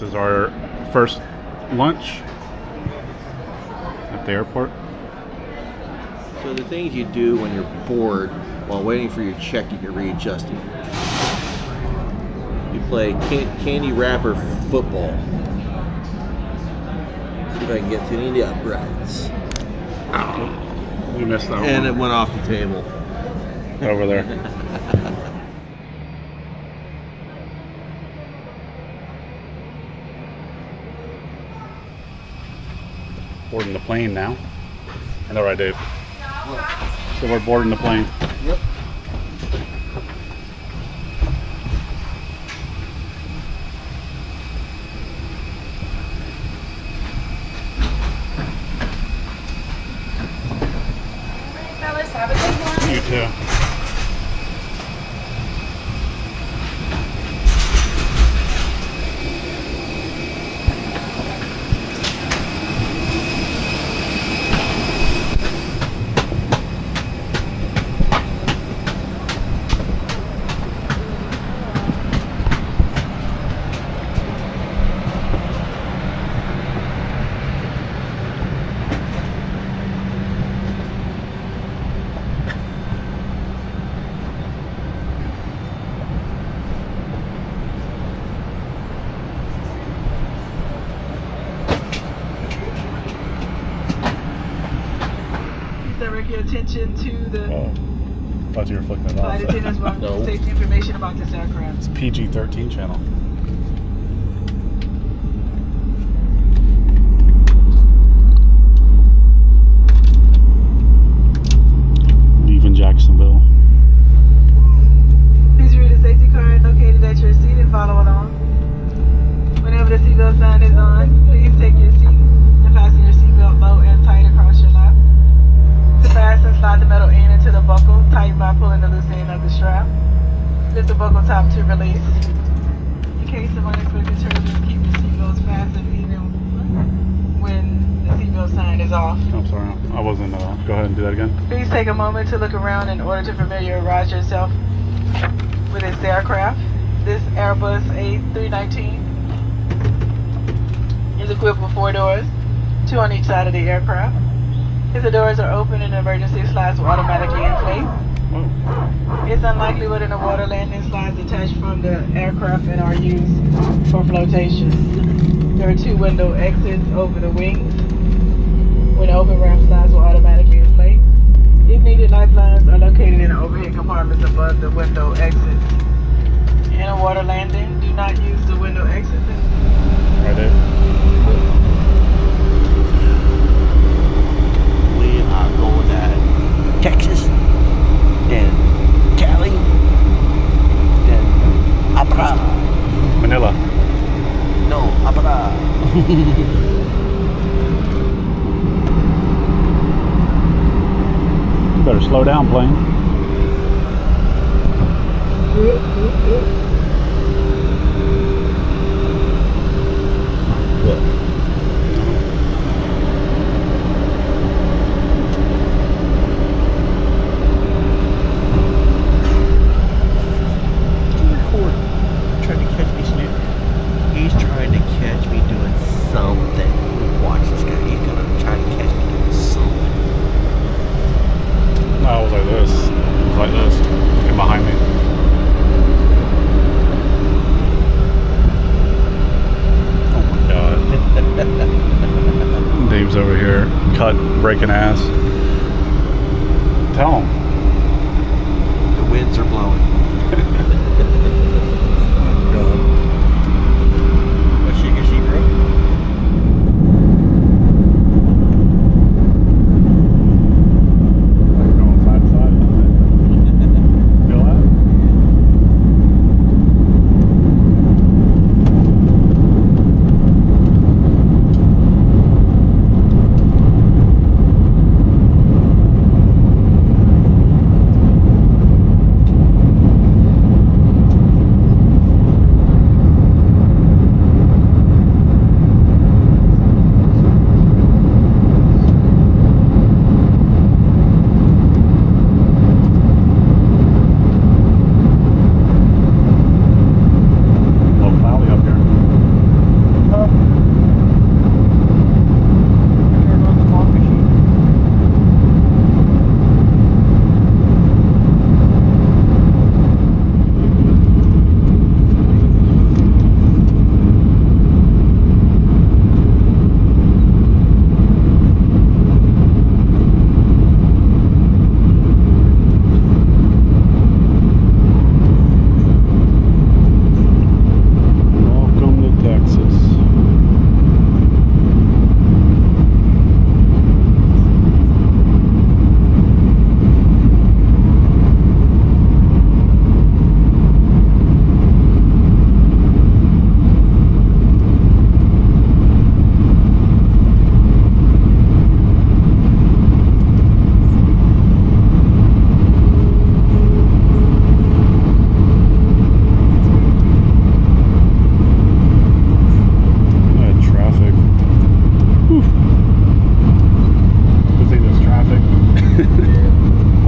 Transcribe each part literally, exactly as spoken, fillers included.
is our first lunch at the airport. So the things you do when you're bored while waiting for your check to get readjusted. You play can candy wrapper football. See if I can get to any of the uprights. Oh, we missed that And one. it went off the table. Over there. Boarding the plane now. I know, right, Dave? So we're boarding the plane. Yep. Fellas, have a good one. You too. Direct your attention to the Oh, thought you were flicking it flight off. attendants want No. safety information about this aircraft. It's P G thirteen channel. Leaving Jacksonville. Please read the safety card located at your seat and follow along. Whenever the seatbelt sign is on, please take your seat and fasten your seatbelt low and tight across your lap. To fasten, slide the metal end into the buckle, tighten by pulling the loose end of the strap. Lift the buckle top to release. In case of unexpected turbulence, keep your seatbelts fastened even when the seatbelt sign is off. I'm sorry, I wasn't. Uh, go ahead and do that again. Please take a moment to look around in order to familiarize yourself with this aircraft. This Airbus A three nineteen is equipped with four doors, two on each side of the aircraft. If the doors are open, an emergency slides will automatically inflate. Oh, It's unlikely within a water landing slides detached from the aircraft and are used for flotation. There are two window exits over the wings. When open, ramp slides will automatically inflate. If needed, lifelines are located in the overhead compartments above the window exits. In a water landing, do not use the window exits. right, Dave. We are going to Texas, then Cali, then Abra. Manila. No, Abra. You better slow down, plane. What? Trying to catch me snooping. He's trying to catch me doing something. Watch this guy. He's gonna try to catch me doing something. No, I was like this. It was like this. Looking behind me. Oh my god. Dave's over here, cut, breaking ass. Tell him. The winds are blowing. A sugar sheep road. Like going side to side. Feel that?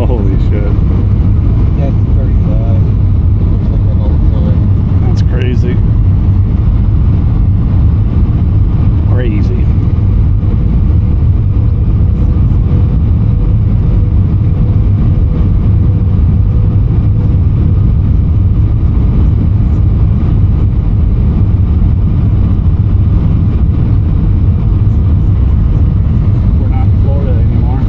Holy shit. That's thirty-five. Looks like that all the time. That's crazy. Crazy. We're not in Florida anymore.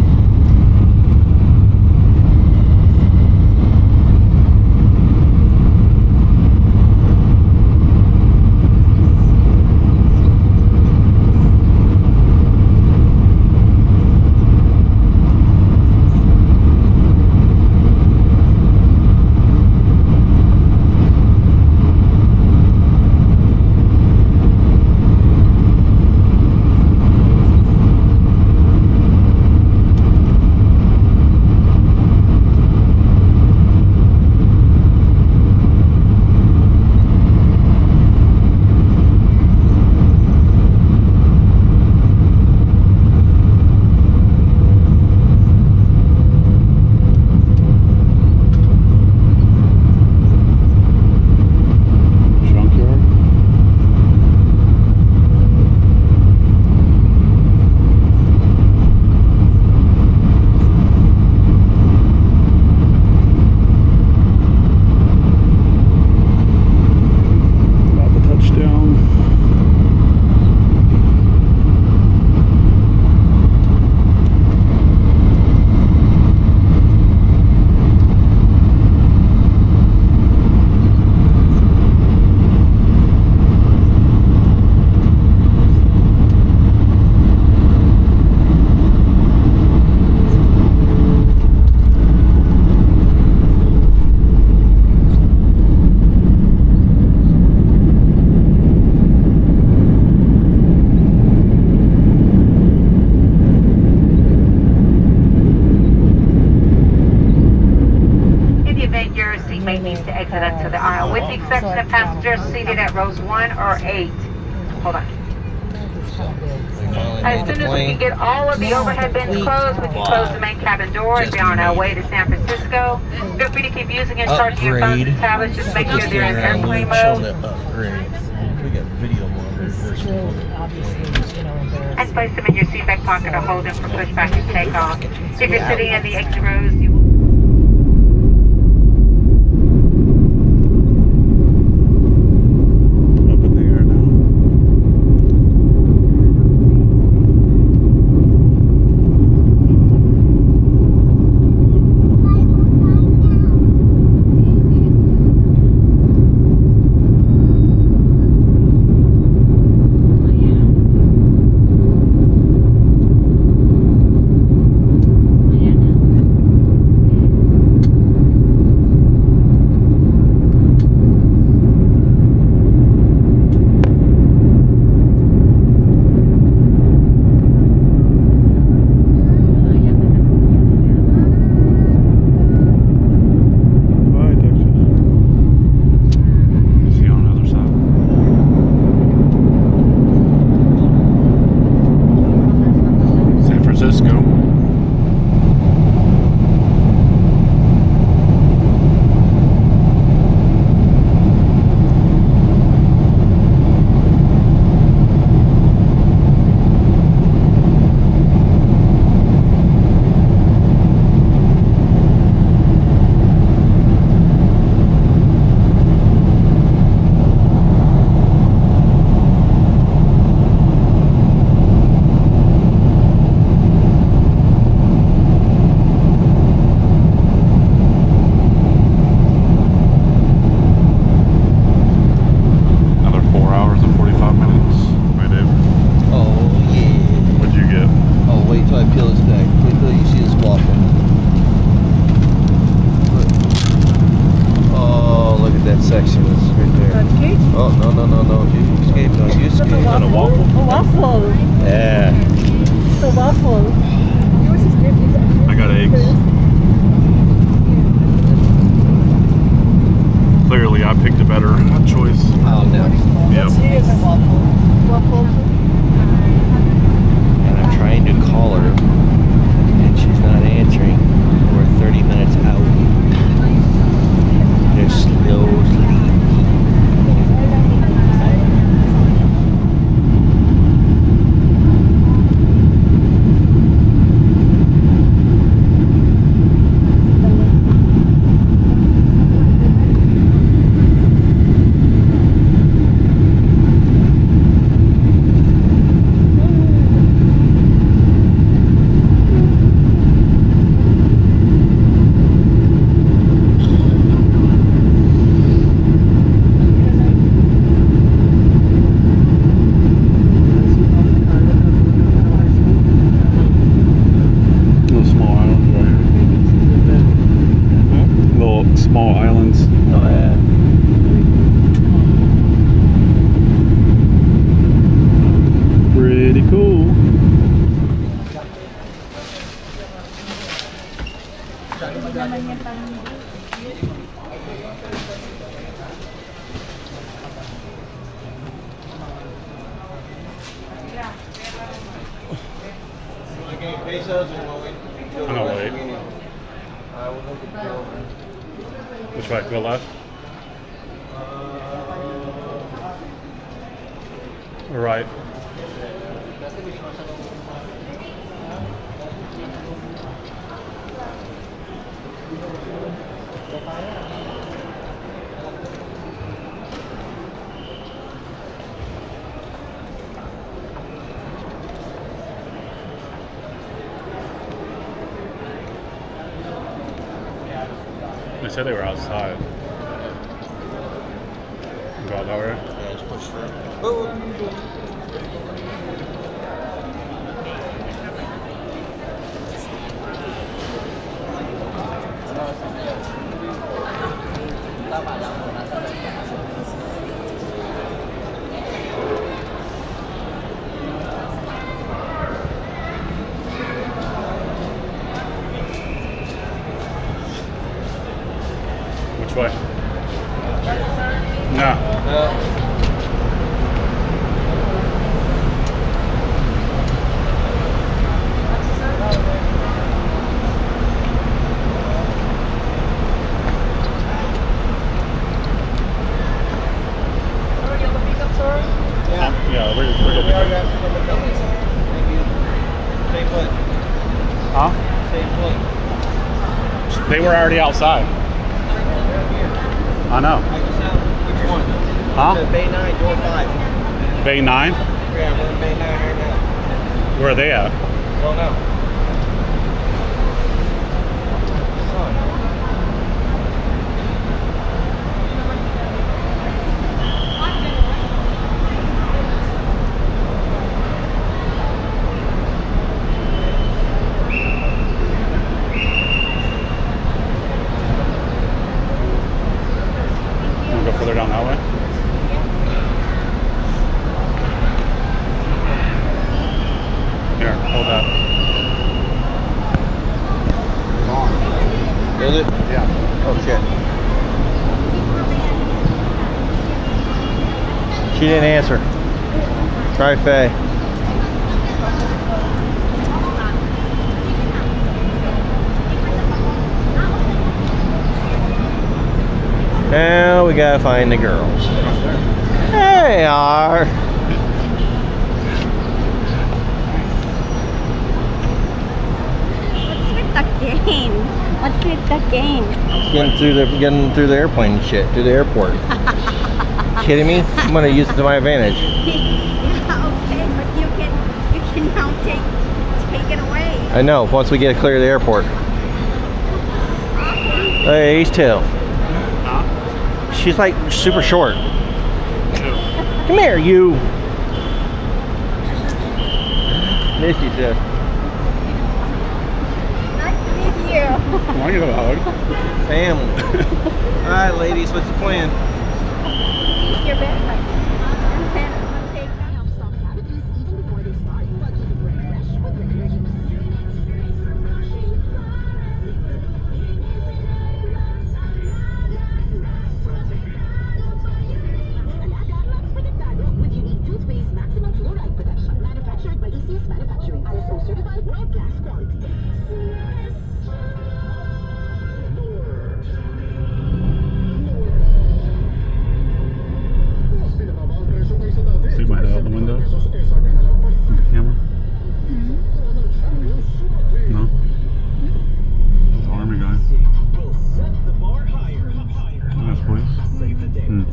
Junkyard. About the touchdown. In the event your seatmate needs to exit onto the aisle, with the exception of passengers seated at rows one or eight. Hold on. We finally As made soon the as we plane. can get all of the overhead bins closed, we can close the main cabin doors. If you're on our way to San Francisco, feel free to keep using and charging your phones and tablets. Just make sure they're in airplane Showing mode. the upgrade. We got video monitors. There's And place them in your seat back pocket or hold them for pushback and takeoff. If you're sitting in the exit rows, you will Up in the air now. Pesos or I'm gonna wait. Which way? Go left? Or right? They said they were outside. Go out that way? Yeah, just push through. Oh. Which way? No. No. Yeah, we're, we're good. Thank you. Same foot. Huh? Same foot. They were already outside. I know. Which one? Huh? The Bay nine, door five. Bay nine? Yeah, we're in Bay nine right now. Where are they at? Don't know. Son. Wanna go further down that way? Here, hold that. Is it? Yeah. Oh shit. She didn't answer. Try Faye. Now we gotta find the girls. There they are. What's with the game? What's with the game? Getting through the getting through the airplane and shit, through the airport. Kidding me? I'm gonna use it to my advantage. Yeah, okay, but you can you can now take take it away. I know, once we get clear of the airport. Hey, he's two. Huh? She's like super short. Come here, you. Miss you, sis. Nice to meet you. Why you have a hug? Family. Alright, ladies, what's the plan? Keep your bed right. And then I'm gonna take that. Stick my head out the window. With the camera. No? It's an army guy. That's police. Hmm.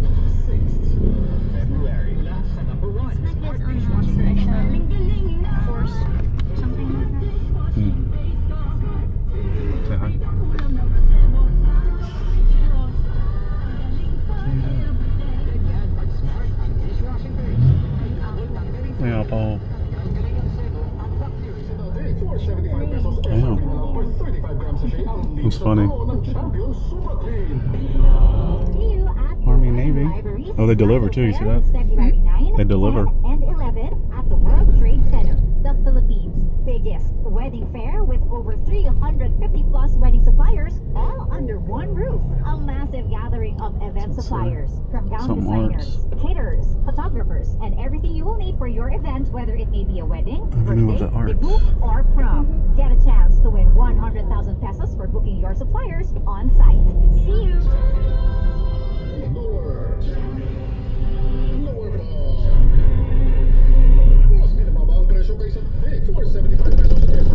Force, something like that. Hmm. Say hi. Yeah, Paul. Damn. That's funny. Army, Navy. Oh, they deliver too, you see that? They deliver. And eleven at the World Trade Center, the Philippines' biggest wedding fair with over three hundred fifty plus wedding suppliers, all under one roof. A massive gathering of event suppliers, from gown Some designers, arts. caterers, photographers, and everything you will need for your event, whether it may be a wedding, Everything was birthday, at arts. debut, or prom. Get a chance to win one hundred thousand pesos for booking your suppliers on site. See you! Mas minimum ang presyo kaysa four seventy-five pesos.